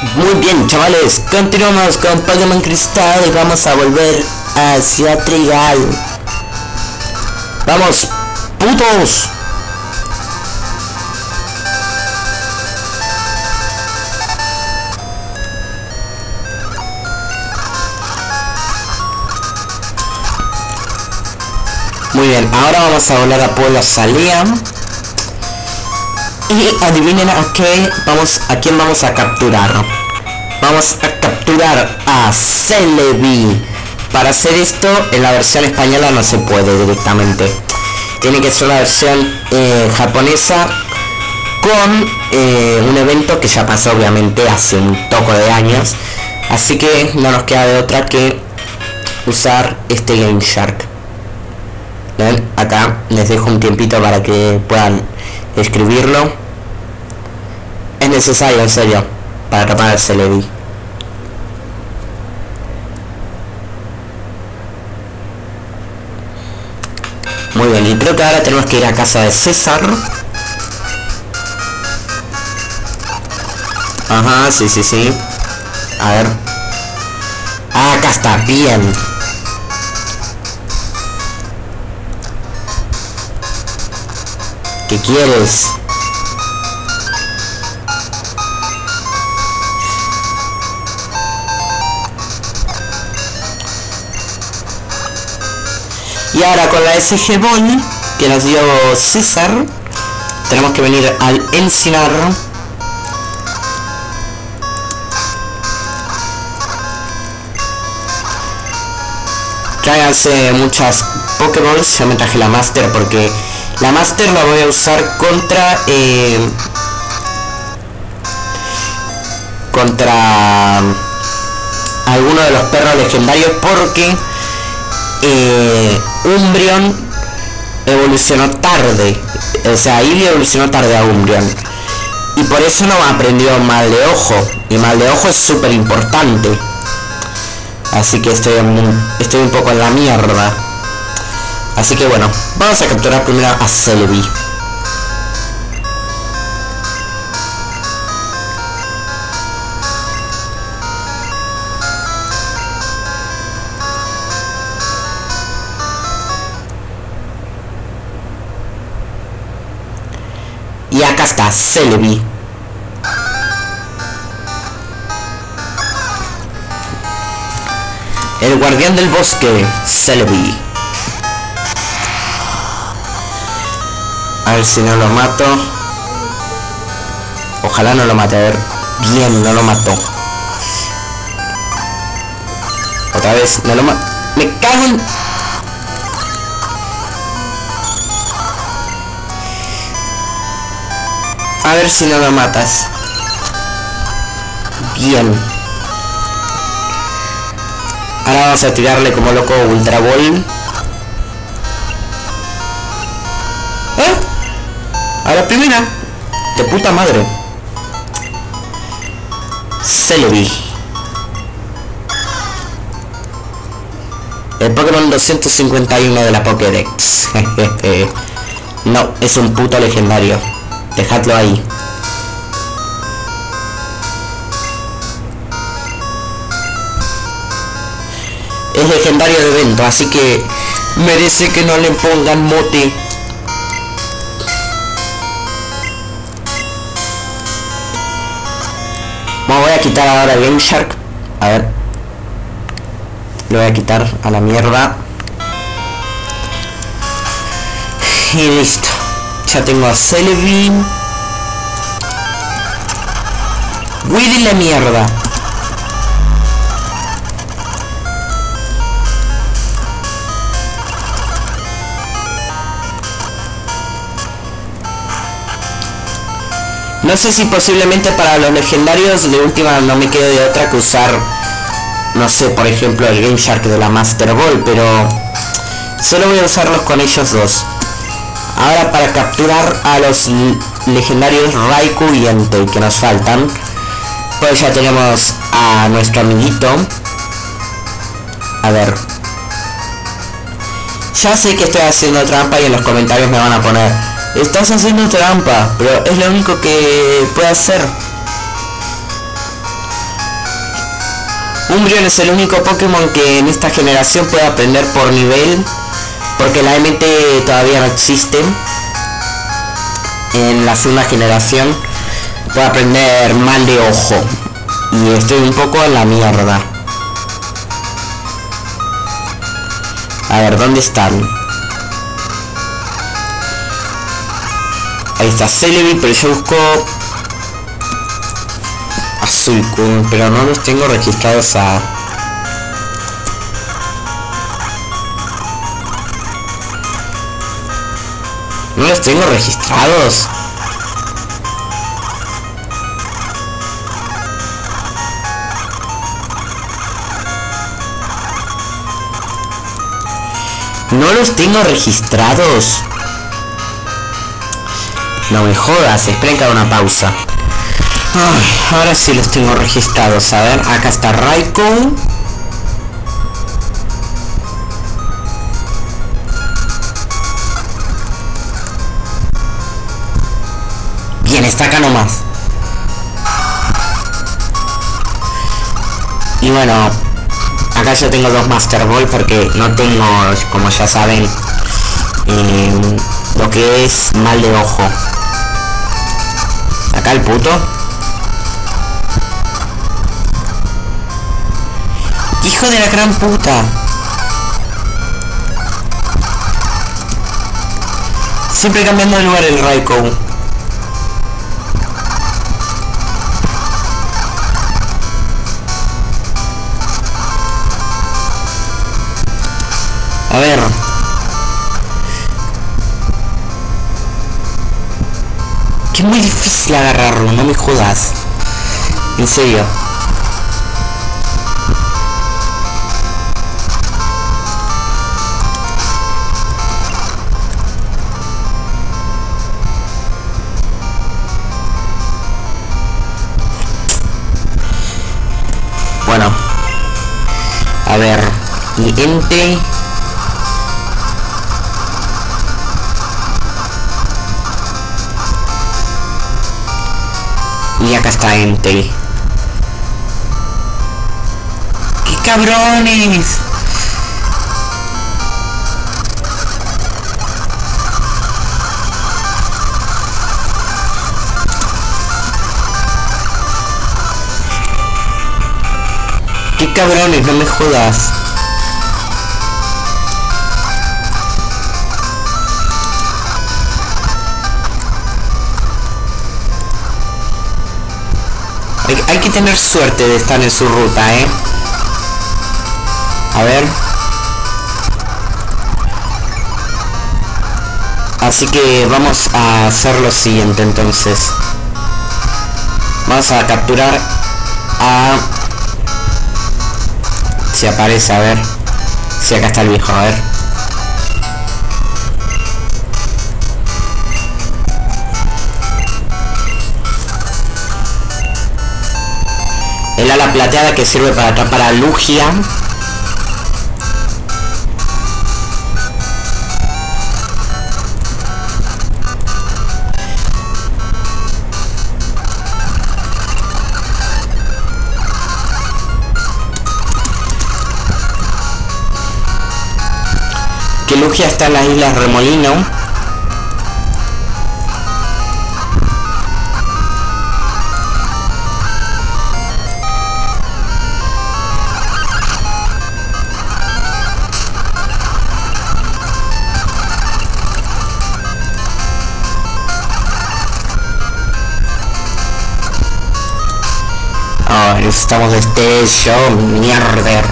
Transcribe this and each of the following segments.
Muy bien, chavales, continuamos con Pokémon Cristal y vamos a volver hacia Trigal. ¡Vamos, putos! Muy bien, ahora vamos a volar a Pueblo Salía. Y adivinen a quién vamos a capturar. Vamos a capturar a Celebi. Para hacer esto, en la versión española no se puede directamente. Tiene que ser la versión japonesa con un evento que ya pasó obviamente hace un toco de años. Así que no nos queda de otra que usar este Game Shark. ¿Ven? Acá les dejo un tiempito para que puedan escribirlo. Es necesario, en serio, para atrapar al Celebi. Muy bien, y creo que ahora tenemos que ir a casa de César. Ajá, sí. A ver. Ah, acá está, bien. ¿Qué quieres? Y ahora con la SG Ball que nos dio César, tenemos que venir al Encinar. Tráiganse muchas Pokéballs. Yo me traje la Master porque la Master la voy a usar contra alguno de los perros legendarios, porque Umbreon evolucionó tarde. O sea, Eevee evolucionó tarde a Umbreon, y por eso no aprendió Mal de Ojo, y Mal de Ojo es súper importante. Así que estoy un poco en la mierda. Así que bueno, vamos a capturar primero a Celebi. Y acá está Celebi. El guardián del bosque, Celebi. A ver si no lo mato. Ojalá no lo mate. A ver. Bien, no lo mató. Otra vez, no lo mato. Me cago en... A ver si no lo matas. Bien. Ahora vamos a tirarle como loco Ultra Ball. A la primera. De puta madre. Celebi. El Pokémon 251 de la Pokédex. No, es un puto legendario. Dejadlo ahí. Es legendario de evento, así que merece que no le pongan mote. Me voy a quitar ahora el Game Shark. A ver. Lo voy a quitar a la mierda. Y listo. Ya tengo a Celebi. Willy la mierda. No sé si posiblemente para los legendarios de última no me quede de otra que usar, no sé, por ejemplo el Game Shark de la Master Ball, pero solo voy a usarlos con ellos dos. Ahora para capturar a los legendarios Raikou y Entei que nos faltan, pues ya tenemos a nuestro amiguito. A ver. Ya sé que estoy haciendo trampa y en los comentarios me van a poner: estás haciendo trampa, pero es lo único que puedo hacer. Umbreon es el único Pokémon que en esta generación puede aprender por nivel, porque la MT todavía no existe. En la segunda generación puede aprender mal de ojo, y estoy un poco en la mierda. A ver, ¿dónde están? Ahí está Celebi, pero yo busco Azulcun, pero no los tengo registrados a... No los tengo registrados. No los tengo registrados. No me jodas, esperen que haga una pausa. Ay, ahora sí los tengo registrados. A ver, acá está Raikou. Bien, está acá nomás. Y bueno, acá yo tengo dos Master Ball porque no tengo, como ya saben, lo que es mal de ojo. Acá el puto. Hijo de la gran puta. Siempre cambiando de lugar el Raikou. A ver. Que es muy difícil agarrarlo, no me jodas. En serio. Bueno. A ver. Y Entei. Y acá está Entei. ¡Qué cabrones! ¡Qué cabrones! No me jodas. Hay que tener suerte de estar en su ruta, A ver. Así que vamos a hacer lo siguiente entonces. Vamos a capturar a... Si aparece, a ver. Si acá está el viejo, a ver. El ala plateada que sirve para atrapar a Lugia. Que Lugia está en las Islas Remolino. Necesitamos de este show, mierder.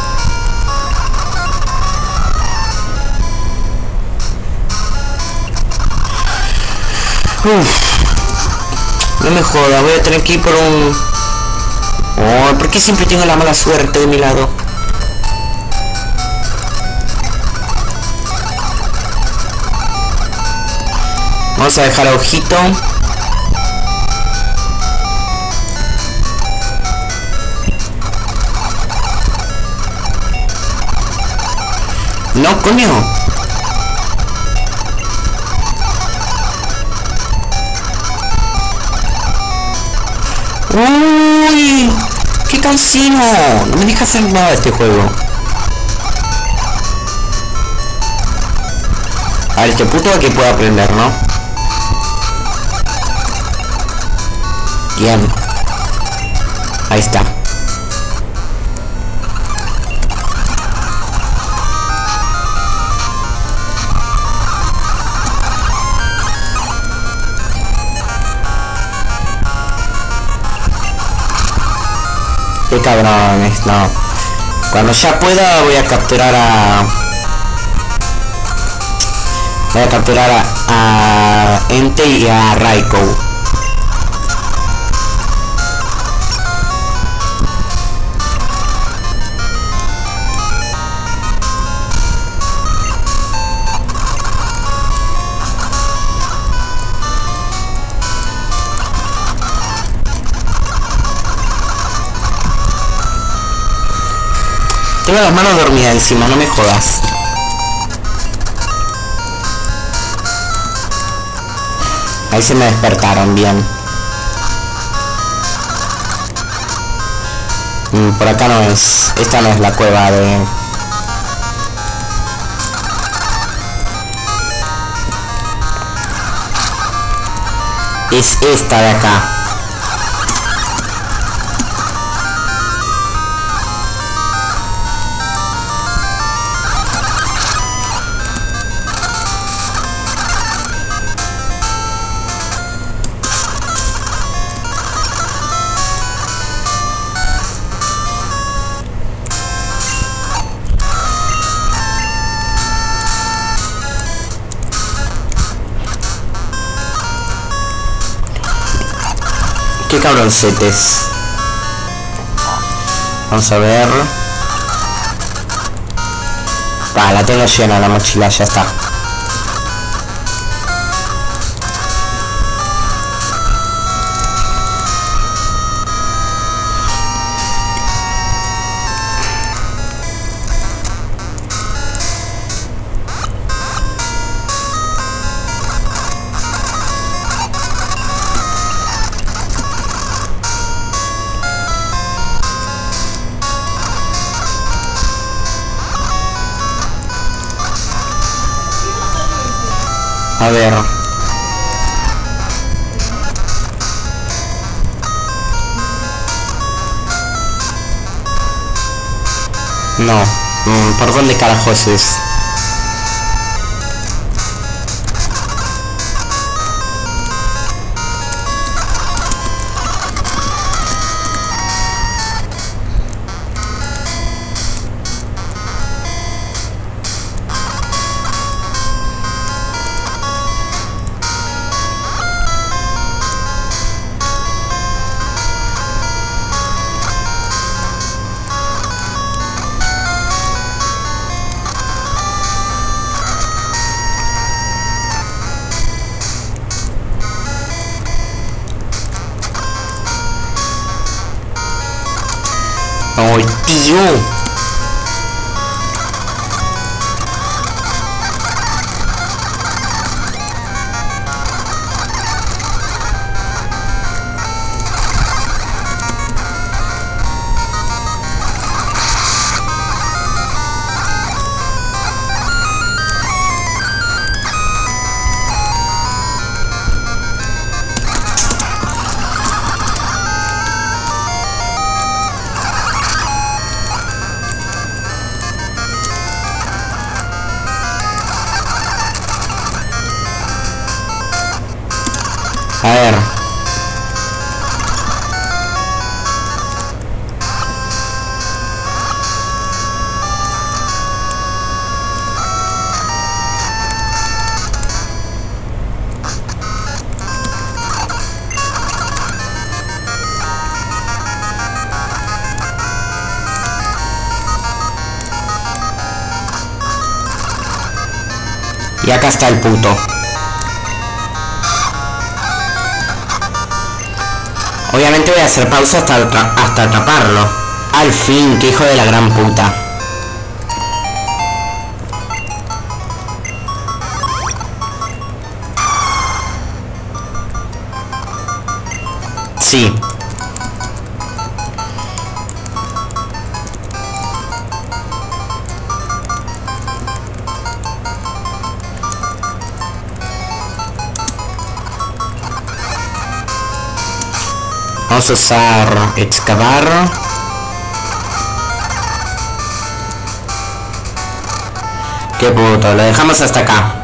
No me joda, voy a tener que ir por un... Oh, ¿por qué siempre tengo la mala suerte de mi lado? Vamos a dejar a Ojito. No, coño. Uy, qué cansino! No me deja hacer nada de este juego. A ver, este puto aquí puedo aprender, ¿no? Bien. Ahí está. Qué cabrones, no. Cuando ya pueda voy a capturar a... Voy a capturar a Ente y a Raiko. Tengo las manos dormidas encima, no me jodas. Ahí se me despertaron bien. Por acá no es. Esta no es la cueva de... Es esta de acá. Qué cabroncetes. Vamos a ver. La tengo llena la mochila, ya está. A ver. No. ¿Por dónde carajos es? ¡Ay, tío! A ver. Y acá está el puto. Obviamente voy a hacer pausa hasta atraparlo. Al fin, qué hijo de la gran puta. Sí. Vamos a usar excavar. Qué puto, lo dejamos hasta acá.